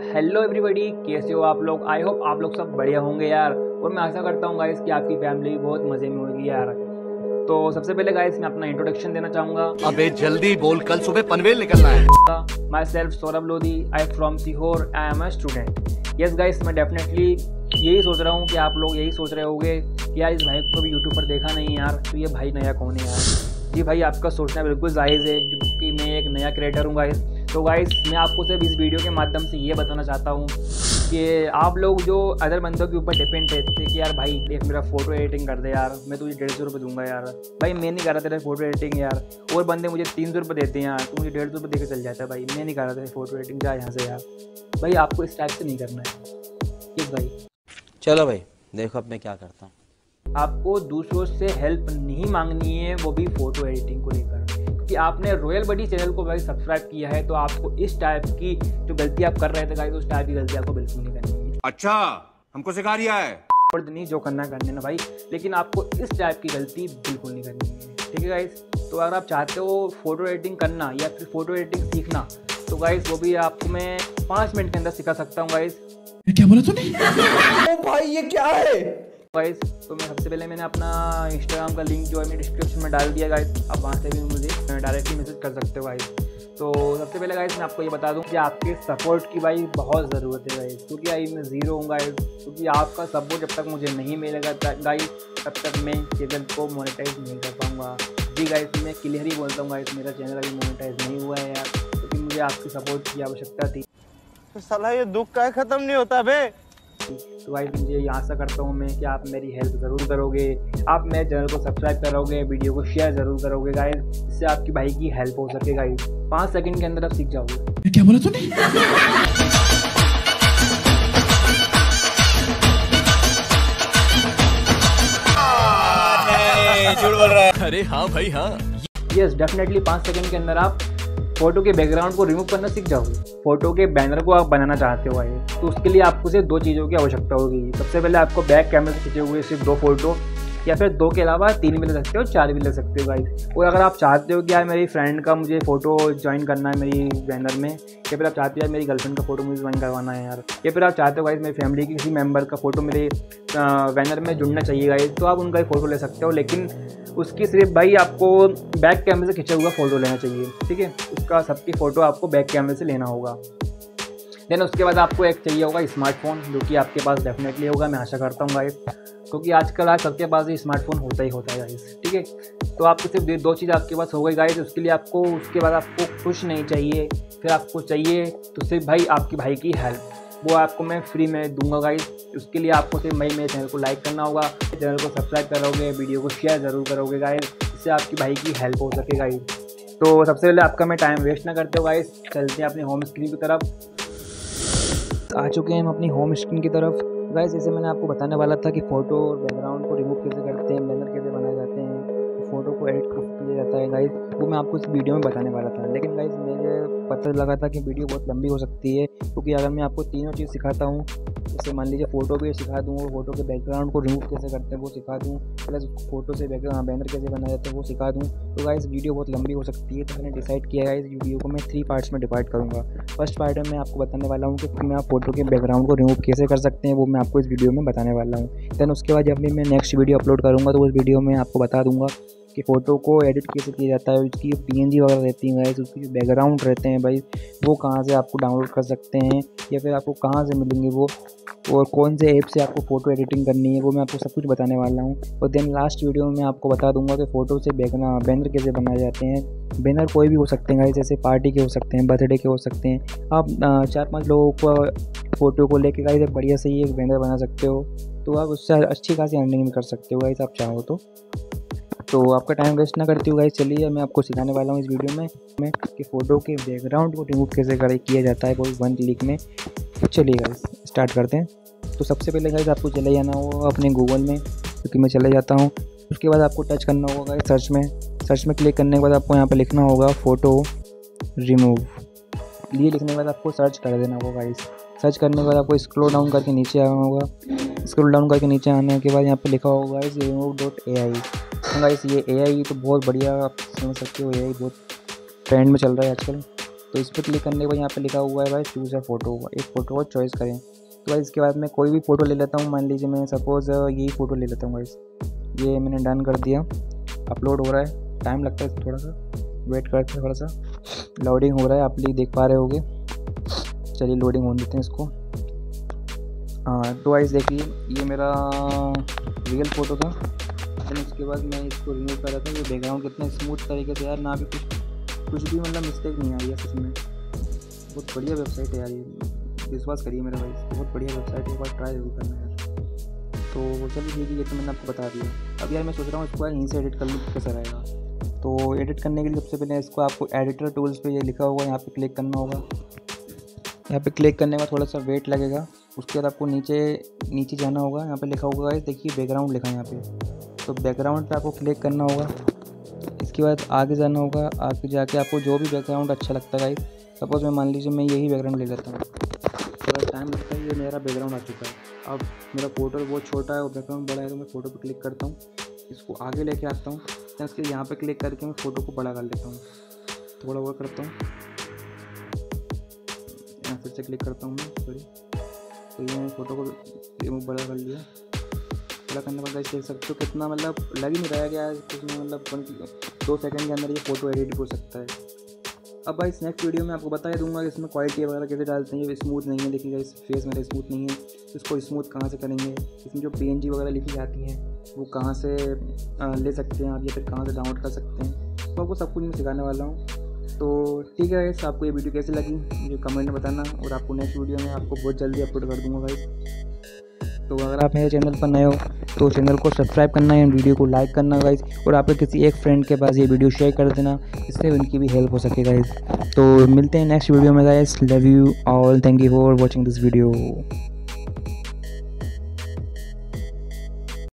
Hello everybody, कैसे हो आप लोग। आई होप आप लोग सब बढ़िया होंगे यार। और मैं आशा करता हूँ गाइस कि आपकी फैमिली बहुत मज़े में होगी यार। तो सबसे पहले गाइस मैं अपना इंट्रोडक्शन देना चाहूँगा। अबे जल्दी बोल, कल सुबह पनवेल निकलना है। Myself Saurabh Lodhi, I from Sehore, I am a student. Yes guys, मैं डेफिनेटली यही सोच रहा हूँ कि आप लोग यही सोच रहे होंगे कि यार इस भाई को भी यूट्यूब पर देखा नहीं यार, तो ये भाई नया कौन है यार। जी भाई, आपका सोचना बिल्कुल जायज़ है क्योंकि मैं एक नया क्रिएटर हूँ गाइस। तो गाइस मैं आपको सिर्फ इस वीडियो के माध्यम से ये बताना चाहता हूँ कि आप लोग जो अदर बंदों के ऊपर डिपेंड रहते थे कि यार भाई देख मेरा फ़ोटो एडिटिंग कर दे यार, मैं तुझे 150 रुपये दूंगा यार। भाई मैं नहीं कर रहा तेरा फ़ोटो एडिटिंग यार, और बंदे मुझे 300 रुपये देते हैं यार, तो मुझे 150 रुपये देकर चल जाता है। भाई मैं नहीं कर रहा तेरा फ़ोटो एडिटिंग, जा यहाँ से यार। भाई आपको इस टाइप से नहीं करना है। ठीक भाई, चलो भाई देखो अब मैं क्या करता हूँ। आपको दूसरों से हेल्प नहीं मांगनी है, वो भी फ़ोटो एडिटिंग को लेकर। कि आपने रॉयल बडी चैनल को भाई सब्सक्राइब किया है तो आपको इस टाइप की जो गलती आप कर रहे थे गाइस, उस टाइप की गलती आपको बिल्कुल नहीं करनी है। अच्छा, हमको सिखा रिया है। और नहीं जो करना करने ना भाई, लेकिन आपको इस टाइप की गलती बिल्कुल नहीं करनी है। ठीक है गाइस, तो अगर आप चाहते हो फोटो एडिटिंग करना या फिर फोटो एडिटिंग सीखना, तो गाइस वो भी आपको मैं 5 मिनट के अंदर सिखा सकता हूँ गाइस। क्या बोला तूने? ओ भाई ये क्या है गाइस? तो मैं सबसे पहले मैंने अपना इंस्टाग्राम का लिंक जो है मैं डिस्क्रिप्शन में डाल दिया गाइस, आप वहाँ से भी मुझे डायरेक्टली मैसेज कर सकते हो गाइस। तो सबसे पहले गाइस मैं आपको ये बता दूं कि आपके सपोर्ट की भाई बहुत ज़रूरत है गाइस, क्योंकि आई मैं ज़ीरो हूँ गाइस। क्योंकि आपका सपोर्ट जब तक मुझे नहीं मिलेगा गाइस, तब तक मैं चैनल को मोनेटाइज नहीं कर पाऊँगा। जी गाइस, मैं क्लियर ही बोलता हूँ गाइस, मेरा चैनल अभी मोनेटाइज नहीं हुआ है यार, क्योंकि मुझे आपकी सपोर्ट की आवश्यकता थी। तो साला ये दुख का ख़त्म नहीं होता बे। तो भाई मुझे ये आशा करता हूँ मैं कि आप मेरी हेल्प ज़रूर करोगे, आप मेरे चैनल को सब्सक्राइब करोगे, वीडियो को शेयर ज़रूर करोगे गाइस, इससे आपकी भाई की हेल्प हो सके गाइस। 5 सेकंड के अंदर आप सीख जाओगे। क्या बोला तूने? झूठ बोल रहा है। अरे हाँ भाई हाँ। यस डेफिनेटली 5 सेकंड के अंदर आप फोटो के बैकग्राउंड को रिमूव करना सीख जाओगे। फोटो के बैनर को आप बनाना चाहते हो भाई, तो उसके लिए आपको सिर्फ 2 चीज़ों की आवश्यकता होगी। सबसे पहले आपको बैक कैमरे से खींचे हुए सिर्फ 2 फोटो, या फिर 2 के अलावा 3 भी ले सकते हो, 4 भी ले सकते हो गाइस। और अगर आप चाहते हो कि यार मेरी फ्रेंड का मुझे फ़ोटो ज्वाइन करना है मेरी बैनर में, या फिर आप चाहते हो यार मेरी गर्लफ्रेंड का फ़ोटो मुझे ज्वाइन करवाना है यार, या फिर आप चाहते हो गाइस मेरी फैमिली की किसी मेंबर का फ़ोटो मेरे बैनर में जुड़ना चाहिए गाइस, तो आप उनका ही फ़ोटो ले सकते हो। लेकिन उसकी सिर्फ भाई आपको बैक कैमरे से खींचा हुआ फ़ोटो लेना चाहिए। ठीक है, उसका सबकी फ़ोटो आपको बैक कैमरे से लेना होगा। देन उसके बाद आपको एक चाहिए होगा स्मार्टफोन, जो कि आपके पास डेफिनेटली होगा, मैं आशा करता हूँ गाइस, क्योंकि आजकल आज सबके पास ही स्मार्टफोन होता ही होता है गाइस। ठीक है, तो आपको सिर्फ 2 चीज़ आपके पास हो गई गाइस। उसके बाद आपको कुछ नहीं चाहिए, फिर आपको चाहिए तो सिर्फ भाई आपकी भाई की हेल्प, वो आपको मैं फ्री में दूंगा गाइस। उसके लिए आपको सिर्फ मेरे चैनल को लाइक करना होगा, चैनल को सब्सक्राइब करोगे, वीडियो को शेयर ज़रूर करोगे गाइस, इससे आपकी भाई की हेल्प हो सके गाइस। तो सबसे पहले आपका मैं टाइम वेस्ट ना करते हो गाइस, चलते हैं अपनी होम स्क्रीन की तरफ। आ चुके हैं हम अपनी होम स्क्रीन की तरफ गाइस। जैसे मैंने आपको बताने वाला था कि फ़ोटो और बैकग्राउंड को रिमूव कैसे करते हैं, बैनर कैसे बनाए जाते हैं, फ़ोटो को एडिट कैसे किया जाता है गाइस, वो मैं आपको इस वीडियो में बताने वाला था। लेकिन गाइस मुझे पता लगा था कि वीडियो बहुत लंबी हो सकती है, क्योंकि अगर मैं आपको तीनों चीज़ सिखाता हूँ, जैसे मान लीजिए फ़ोटो भी सिखा दूँ, फ़ोटो के बैकग्राउंड को रिमूव कैसे करते हैं वो सिखा दूँ, प्लस फ़ोटो से बैनर कैसे बनाया जाता है वो सिखा दूँ, तो गाइस वीडियो बहुत लंबी हो सकती है। तो मैंने डिसाइड किया है इस वीडियो को मैं 3 पार्ट्स में डिवाइड करूँगा। फर्स्ट पार्ट में मैं आपको बताने वाला हूँ कि मैं आप फोटो के बैकग्राउंड को रिमूव कैसे कर सकते हैं, वो मैं आपको इस वीडियो में बताने वाला हूँ। देन उसके बाद जब भी मैं नेक्स्ट वीडियो अपलोड करूँगा तो उस वीडियो में आपको बता दूँगा कि फ़ोटो को एडिट कैसे किया जाता है, उसकी PNG वगैरह रहती हैं गाइस, उसके जो बैकग्राउंड रहते हैं भाई, वो कहाँ से आपको डाउनलोड कर सकते हैं, या फिर आपको कहाँ से मिलेंगे वो, और कौन से ऐप से आपको फ़ोटो एडिटिंग करनी है, वो मैं आपको सब कुछ बताने वाला हूँ। और देन लास्ट वीडियो में मैं आपको बता दूंगा कि फ़ोटो से बैनर कैसे बनाए जाते हैं। बैनर कोई भी हो सकते हैं गाइस, जैसे पार्टी के हो सकते हैं, बर्थडे के हो सकते हैं। आप 4-5 लोगों को फ़ोटो को लेके गाइस बढ़िया से ही एक बैनर बना सकते हो, तो आप उससे अच्छी खासी अर्निंग कर सकते हो गाइस आप चाहो तो आपका टाइम वेस्ट ना करती हूँ गाइस, चलिए मैं आपको सिखाने वाला हूँ इस वीडियो में कि फ़ोटो के बैकग्राउंड को रिमूव कैसे किया जाता है वो 1 क्लिक में। तो चलिए गाइस स्टार्ट करते हैं। तो सबसे पहले गाइस आपको चले जाना होगा अपने गूगल में, क्योंकि मैं चले जाता हूँ। उसके बाद आपको टच करना होगा गाइस सर्च में क्लिक करने के बाद आपको यहाँ पर लिखना होगा फ़ोटो रिमूव। ये लिखने के बाद आपको सर्च कर देना होगा गाइस। सर्च करने के बाद आपको स्क्रॉल डाउन करके नीचे आना होगा। स्क्रॉल डाउन करके नीचे आने के बाद यहाँ पे लिखा होगा गाइस remove.ai। गाइस ये AI तो बहुत बढ़िया, आप समझ सकते हो AI बहुत ट्रेंड में चल रहा है आजकल। तो इस पर क्लिक करने के बाद यहाँ पे लिखा हुआ है भाई चूज़ अ फ़ोटो, एक फ़ोटो को चॉइस करें। तो भाई इसके बाद मैं कोई भी फ़ोटो ले लेता हूँ, मान लीजिए मैं सपोज़ यही फ़ोटो ले लेता हूँ गाइस। ये मैंने डन कर दिया, अपलोड हो रहा है, टाइम लगता है इसको थोड़ा सा, वेट करते हैं, थोड़ा सा लोडिंग हो रहा है, आप लोग देख पा रहे होगे। चलिए लोडिंग होने देते हैं इसको। हाँ तो गाइस देखिए ये मेरा रियल फ़ोटो था। फिर उसके बाद मैं इसको रिमूव कर रहा था। ये बैकग्राउंड कितना स्मूथ तरीके से यार, ना भी कुछ भी मतलब मिस्टेक नहीं आई है सच में। बहुत बढ़िया वेबसाइट है यार ये, विश्वास करिए मेरा भाई, बहुत बढ़िया वेबसाइट है, एक बार ट्राई जरूर करना यार। तो चलिए ठीक है, ये तो मैंने आपको बता दिया। अब यार मैं सोच रहा हूँ इसको यहीं से एडिट कर लूँ, कैसा रहेगा। तो एडिट करने के लिए सबसे पहले इसको आपको एडिटर टूल्स पे ये लिखा होगा, यहाँ पे क्लिक करना होगा। यहाँ पे क्लिक करने का थोड़ा सा वेट लगेगा। उसके बाद आपको नीचे जाना होगा, यहाँ पे लिखा होगा देखिए बैकग्राउंड लिखा है यहाँ पे, तो बैकग्राउंड पे आपको क्लिक करना होगा। इसके बाद आगे जाना होगा, आगे जाके आपको जो भी बैकग्राउंड अच्छा लगता है, सपोज मैं मान लीजिए मैं यही बैकग्राउंड ले लेता हूँ। थोड़ा टाइम लगता है, ये मेरा बैकग्राउंड आ चुका है। अब मेरा फ़ोटो बहुत छोटा है और बैकग्राउंड बड़ा है, तो मैं फ़ोटो पर क्लिक करता हूँ, इसको आगे लेके आता हूँ। तो इसके यहाँ पे क्लिक करके मैं फ़ोटो को बड़ा कर लेता हूँ, थोड़ा और करता हूँ, यहाँ से क्लिक करता हूँ मैं, सॉरी। तो ये मैंने फ़ोटो को रिमूव बड़ा कर लिया। बड़ा करने के बाद देख सकते हो कितना मतलब लग ही नहीं रहा गया इसमें, मतलब 2 सेकंड के अंदर ये फ़ोटो एडिट हो सकता है। अब भाई नेक्स्ट वीडियो में आपको बता दूंगा कि इसमें क्वालिटी वगैरह कैसे डालते हैं। ये स्मूथ नहीं है, देखिएगा इस फेस मेरा स्मूथ नहीं है, इसको स्मूथ कहाँ से करेंगे, इसमें जो PNG वगैरह लिखी जाती है वो कहाँ से ले सकते हैं आप, या फिर कहाँ से डाउनलोड कर सकते हैं, तो आपको सब कुछ मैं सिखाने वाला हूँ। तो ठीक है गाइस, आपको ये वीडियो कैसी लगी मुझे कमेंट में बताना, और आपको नेक्स्ट वीडियो में आपको बहुत जल्दी अपलोड कर दूँगा गाइस। तो अगर आप मेरे चैनल पर नए हो तो चैनल को सब्सक्राइब करना है, वीडियो को लाइक करना गाइस, और आपके किसी एक फ्रेंड के पास ये वीडियो शेयर कर देना, इससे उनकी भी हेल्प हो सके गाइस। तो मिलते हैं नेक्स्ट वीडियो में guys, love you all, thank you for watching this video.